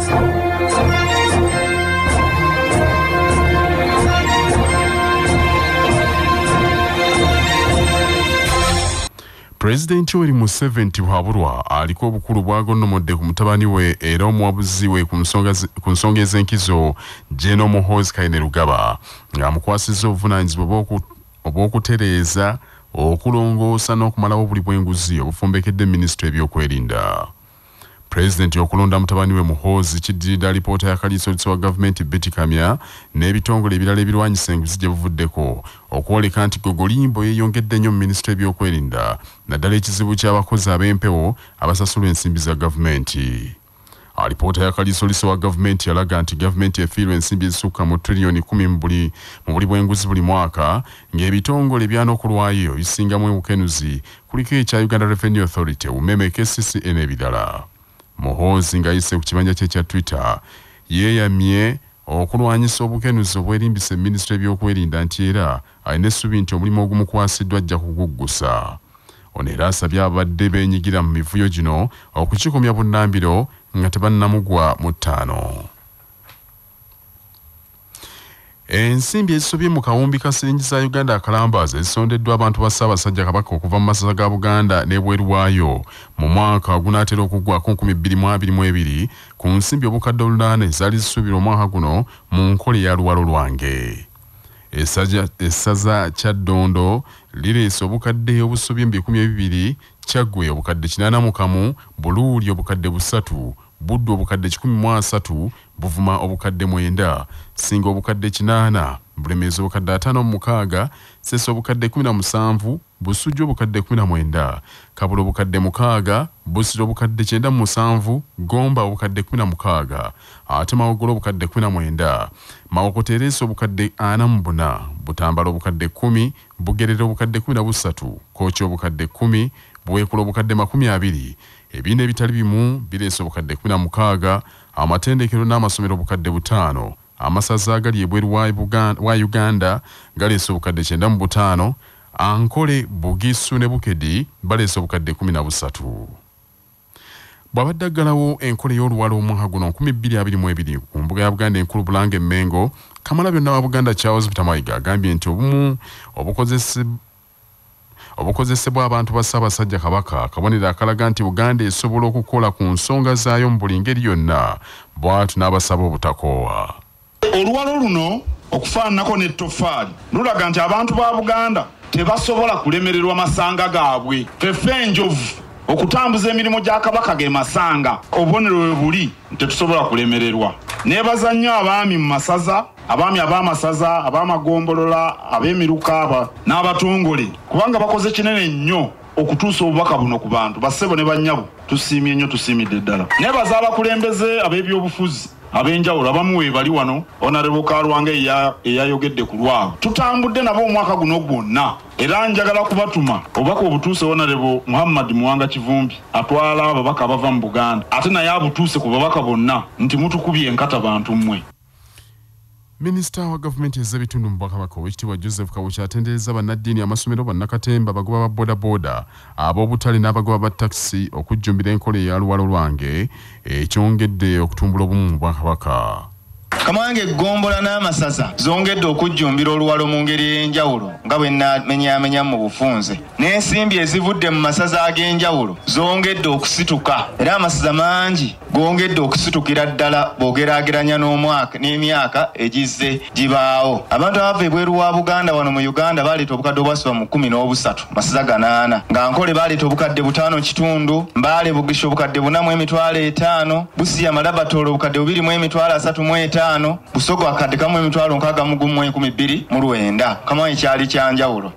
President Museven Tihabulwa aliko obukulu bwagonnomodde ku mutabani we era omuwabuzi we ku nsonga ez'enkizo Jeno Muhoozi Kainerugaba ng'amukwasizza obuvunaanyizibwa obw'okutereeza okulongoosa n'okumalawo buli bw'enguzi obufumbekedde minisitule ebyokwerinda. President okulonda mutabani we Muhoozi kiddiridde alipoota ya kaliiso wa gavumenti Betty Kamya n'ebitongole ebirala ebirwanyisa enguzi gye buvuddeko okwoleka nti Gogolimbo yeeyongedde nnyo mu minisitule ebyokwerinda naddala ekizibu ky'abakozi ab'empewo abasasula ensimbi za gavumenti. Alipoota ya kaliiso wa gavumenti yalaga nti gavumenti efiirwa ensimbi ezisukka mu triliyoni 10 mu buli bw'enguzi buli mwaka ng'ebitongole ebyanokulwayo bisingamu obukenuzi kuliko ekya Uganda Revenue Authority, UMEME, KCCA n'ebirala. Muhoozi ng'ayise ku kibanja kye kya Twitter yeeyamye okulwanyisa obukenuzi obwerimbise minisitule ebyokwerinda nti era alina essuubi nti omulimu ogumukwasiddwa ajja kuguggusa. Ono era asabye abadde beenyigira mu mivuyo gino okukikomya bunnambiro nga tebannamugwa mu ttaano. Ensimbi ezisobye mu kawumbi ka siringi za Uganda akalambaazi ezisondeddwa abantu ba Ssaabasajja Kabaka okuva mu masaza ga Buganda n'ebweru waayo mu mwaka ogunaatera okuggwako 2022 ku nsimbi obukadde 8 ezaali zisuubirwa omwaka guno mu nkola eya luwalo lwange. Essaza Kyaddondo lireese obukadde obusobye mu 200, Kyaggwe obukadde 81, Buluuli obukadde 3, Buddu obukadde 13, Buvuma obukadde 9, Singa obukadde 8, Bulemeezi obukadde 56, Ssese obukadde 17, Busujju obukadde 19, Kabula obukadde 6, Busiro obukadde 97, Gomba obukadde 16, ate Mawogolo obukadde 19, Mawokotereesi obukadde 44, Butambala obukadde 10, Bugerere obukadde 13, Kooki obukadde 10, Buweekula obukadde 20, ebibiina ebitali bimu bireese obukadde 16, amatendekero n'amasomero obukadde 5, amasaza agali ebweru wa Uganda galeese obukadde 95, Ankole, Bugisu ne Bukedi baleese obukadde 13. Bw'abadde aggalawo enkola y'oluwalo omwaka guno 2022 ku mbuga ya Buganda enkulu Bulange Mmengo, Kamalabyonna wa Buganda Charles Butamayiga agambye nti obumu obukozesebwa abantu ba Ssaabasajja Kabaka kabonero akalaga nti Buganda esobola okukola ku nsonga zaayo mu buli ngeri yonna, bw'atyo n'abasaba obutakoowa. Oluwalo luno okufaananako n'ettoffaali lulaga nti abantu ba Buganda tebasobola kulemererwa masanga gaabwe. Feffe enjovu okutambuza emirimu gya Kabaka ge masanga obubonero we buli tetusobola kulemererwa. Neebaza nnyo abaami mu masaza, abaami ab'amasaza, ab'amagombolola, ab'emiruka n'abatongole kubanga bakoze kinene nnyo okutuusa obubaka buno ku bantu bassebo ne bannyabo. Tusiimye nnyo, tusiimidde ddala. Neebaza abakulembeze ab'ebyobufuzi ab'enjawulo abamu we bali wano, Honorable Kalwange eyayogedde ku lwabo. Tutambudde nabo omwaka guno gwonna era njagala kubatuma obubaka obutuuse Honorable Muhammad Muwanga Kivumbi atwala ababaka abava mu Buganda, ate naye abutuuse ku babaka bonna nti mutukubye enkata bantu mmwe. Minisita wa gavumenti ez'ebitundu mu Bwakabaka Oweekitiibwa Joseph Kawuki atendereza bannaddiini, amasomero, bannakatemba, abagoba ba boodabooda, ab'obutale n'abagoba ba takisi okujjumbira enkola eya luwalo lwange ekyongedde okutumbula obumu mu Bwakabaka. Kamange Gombola n'amasaza zongedde okujjumbira oluwalo mu ngeri ey'enjawulo nga bwe namenyaamenya mu bufunze, n'ensimbi ezivudde mu masaza ag'enjawulo zongedde okusituka era amasaza mangi gongedde okusitukira ddala bw'ogeraageranya n'omwaka n'emyaka egizze gibaawo. Abantu abava ebweru wa Buganda wano mu Uganda baleeta obukadde obwasula mu 13, masaza ganaana, nga Nkole baleeta obukadde 5.5, Mbaale Bugisha obukadde 4.5, Busiya Malabatoolo obukadde 2.35, Busogo akadde kamu emitwalo 6,12,9. Kama ekyali kyanjawulo.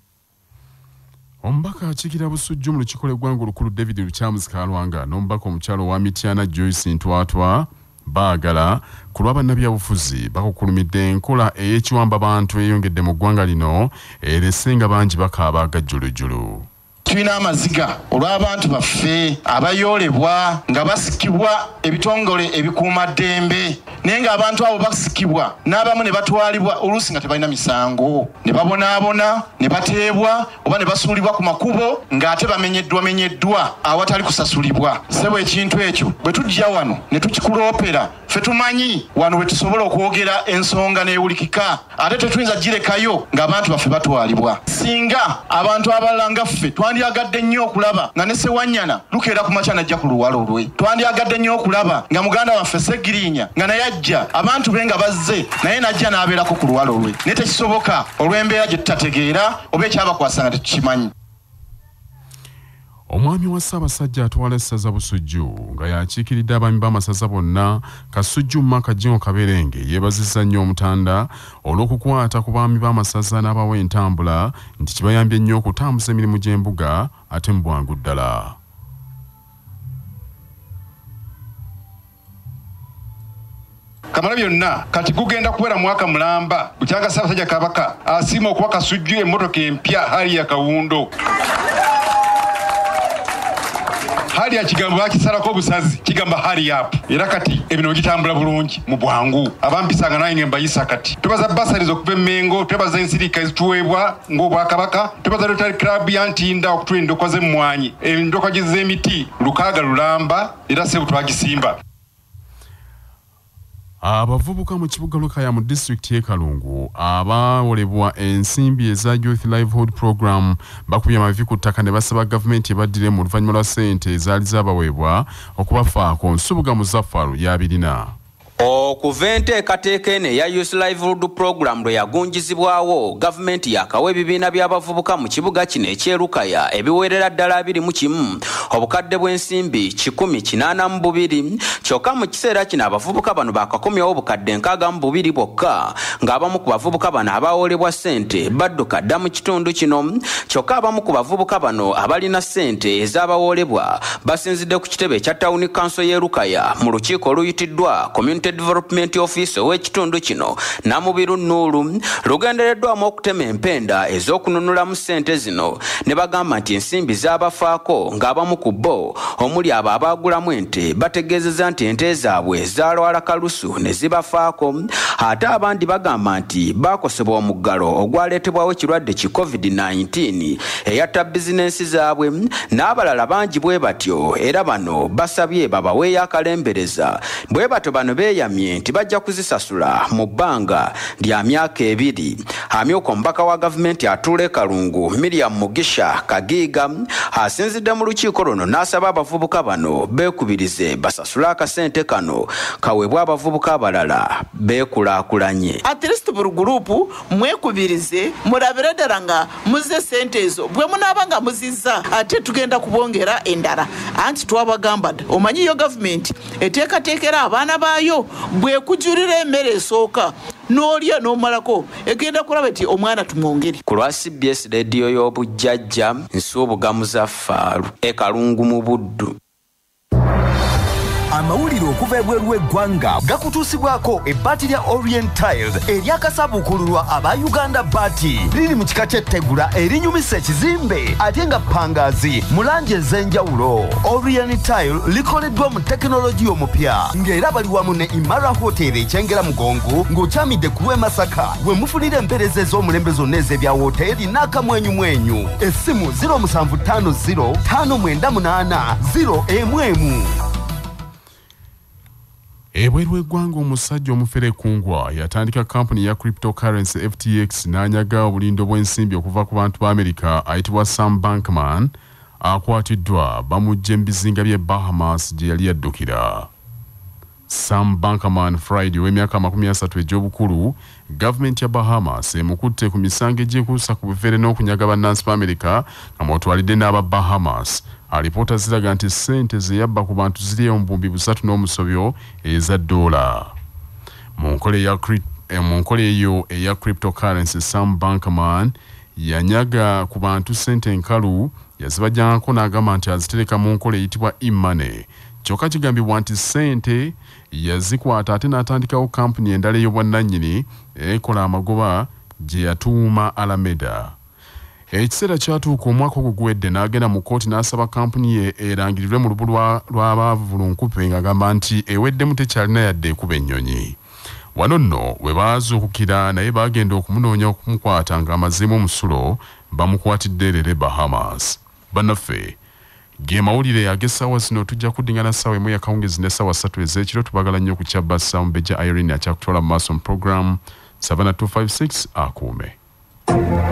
Omubaka akiikirira Busujju mu lukiiko lw'eggwanga olukulu David Lukyamuz Kalwanga n'omubaka omukyalo wa Mityana Joyce Ntwatwa baagala ku lwa bannabyabufuzi bakukulumidde enkola ey'ekiwamba bantu eyongedde mu ggwanga lino erese nga bangi bakaaba agajjulujjulu. Tulina amaziga olw'abantu baffe abayoolebwa nga basikibwa ebitongole ebikuuma ddembe, naye ng'abantu abo basikibwa n'abamu ne batwalibwa oluusi nga tebalina misango, ne babonaabona, ne bateebwa oba ne basuulibwa ku makubo ng'ate bamenyeddwa awatali kusasulibwa. Ssebo ekintu ekyo bwe tujja wano ne tukikuloopera ffe tumanyi wano we tusobola okwogera ensonga n'ewulikika ate tetuyinza girekayo ng'abantu baffe batwalibwa. Singa abantu abalala nga ffe twandyagadde nnyo okulaba nga ne Ssewanyana lukeera ku makya najja ku luwalo lwe. Twandyagadde nnyo okulaba nga muganda waffe Seggirinya nga naye ajja abantu be nga bazze naye najja n'abeerako ku luwalo lwe. Naye tekisoboka olw'embeera gye tutategeera oba ekyabakwasa nga tetukimanyi. Omwami wa Ssaabasajja atwala essaza Busujju nga yakiikiridde abaami b'amasaza bonna Kasujju Maka Jingo Kaberenge yeebazizza nnyo Omutanda olw'okukwata ku baami b'amasaza n'abawa entambula nti kibayambye nnyo okutambuza emirimu gy'embuga ate mu bwangu ddala. Kamala byonna kati gugenda kuwera mwaka mulamba bukyanga Ssaabasajja Kabaka asiima okuwa Kasujju emmotoka empya hali ya Kawundo. Hali ya kigambo bakisalako obusazi kigamba hali up era kati ebino gitambula bulungi mu bwangu abampisanga naye ngembayisa kati tubaza basarizo okuva Mengo tubaza ensirika ezituweebwa ng'Obwakabaka tubaza Rotary Club ya Ntinda okutula endokwa z'emmwanyi endokwa z'emiti lukaaga lulamba era sebu twagisimba. Abavubuka mu kibuga Lukaya mu district y'e Kalungu abaawolebwa ensimbi eza Youth Livelihood Program bakubye amavi ku ttaka ne basaba gavumenti ebaddire mu luvannyuma lwa ssente ezaali zaabaweebwa okubafaako. Nsubuga Muzaffaru y'abirina. Okuva enteekateeka eno eya Youth Livelihood Program lwe yagunjizibwawo, gavumenti yakawa ebibiina by'abavubuka mu kibuga kino eky'Erukaya ebiweerera ddala 21 obukadde bw'ensimbi 182 kyokka mu kiseera kino abavubuka bano bakakomyawo obukadde 62 bokka ng'abamu ku bavubuka bano abawoolebwa ssente badduka dda mu kitundu kino. Kyokka abamu ku bavubuka bano abalina ssente ez'abawoolebwa basinzidde ku kitebe ekya Town Council y'Erukaya mu lukiiko oluyitiddwa Community Development Office ow'ekitundu kino Namubiru Nuuru lugendereddwamu okutema empenda ez'okununulamu ssente zino ne bagamba nti ensimbi z'abafaako ng'abamu ku bo omuli abo abaagulamu ente bategeezezza nti ente zaabwe zaalwala kalusu ne zibafaako, ate abandi bagamba nti baakosebwa omuggalo ogwaleetebwawo ekirwadde ki COVID-19 eyatta bizinensi zaabwe, n'abalala bangi bwe batyo era bano basabye babaweeyo akalembereza. Bwe bato bano beeyamye nti bajja kuzisasula mu bbanga lya myaka 2. Amyuka omubaka wa gavumenti atuula e Kalungu Miriam Mugisha Kagiiga asinzidde mu lukiiko luno n'asaba abavubuka bano beekubirize basasule akasente kano kaweebwa abavubuka abalala beekulaakulanye. At least buli gurupu mwekubirize mulabire ddala nga muzze ssente ezo bwe munaaba nga muzizza ate tugenda kubongera endala. Anti twabagamba dda omanyi yo gavumenti eteekateekera abaana baayo bwe kujulira emmere esooka n'olya n'omalako egenda kulaba nti omwana tumwongere. Ku lwa CBS rediyo y'obujjajja Nsubuga Muzaffaru e Kalungu mu Buddu. Amawulire okuva ebweru w'eggwanga gakutuusibwako ebbaati lya Orient Tiles eryakasabukululwa aba Uganda Bati liri mu kika ky'ettegula erinyumisa ekizimbe ate nga ppangaazi mu langi ez'enjawulo. Orient Tile likoleddwa mu tekinologi omupya ng'era bali wamu ne Imara Hotel ekyengera Mugongo ng'okyamidde ku lw'e Masaka we mufunira empeereza ez'omulembe zonna ez'ebya woteeri n'akamwenyumwenyu. Essimu 0750 598 0 Ebweru w'eggwanga omusajja omufere Kungwa yatandika kampuni ya cryptocurrency FTX n'anyaga obulindo bw'ensimbi okuva ku bantu ba Amerika ayitibwa Sam Bankman akwatiddwa bamujja mu bizinga by'e Bahamas gye yali yaddukira. Sam Bankman-Fried w'emyaka 30 egy'obukulu, gavumenti ya Bahamas emukutte ku misango egyekuusa ku bufere n'okunyaga bannansi ba Amerika nga mwotwalidde n'aba Bahamas. Alipoota ziraga nti ssente ze yabba ku bantu ziri mu bumbi 3 n'omusobyo eza $. Mu nkole eyo eya cryptocurrency, Sam Bankman yanyaga ku bantu ssente enkalu yazibajjangako n'agamba nti azitereka mu nkole eyitibwa e-money. Kyokka kigambibwa nti ssente yazikwata ate n'atandikawo kampuni endala ey'obwannannyini ekola amagoba gye yatuuma Alameda. Ekiseera kyatuuka omwaka oguguwedde n'agenda mu kkooti n'asaba kampuni ye erangirirwe mu lubu lw'abavulunkupe ng'agamba nti eweddemu tekyalina yadde ekuba ennyonyi. Wano nno we baazuukukira naye baagenda okumunoonya okumukwata ng'amazeemu omusulo bamukwatidde erere Bahamas. Bannaffe Ge mawulire agessawa zino tujja kudingana sawa emu ya kawungezi ne sawa 3 ez'ekiro tubagala nnyo ku kyabba Sambejja Irene akyakutwala mu maaso mu program 7256 akuume.